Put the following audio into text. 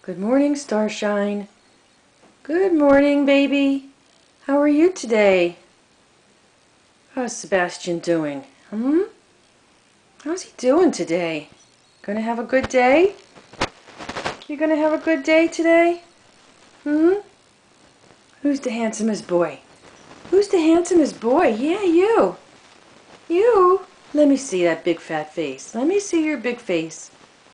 Good morning, Starshine. Good morning, baby. How are you today? How's Sebastian doing? How's he doing today? Gonna have a good day? You gonna have a good day today? Who's the handsomest boy? Who's the handsomest boy? Yeah, you. You? Let me see that big fat face. Let me see your big face.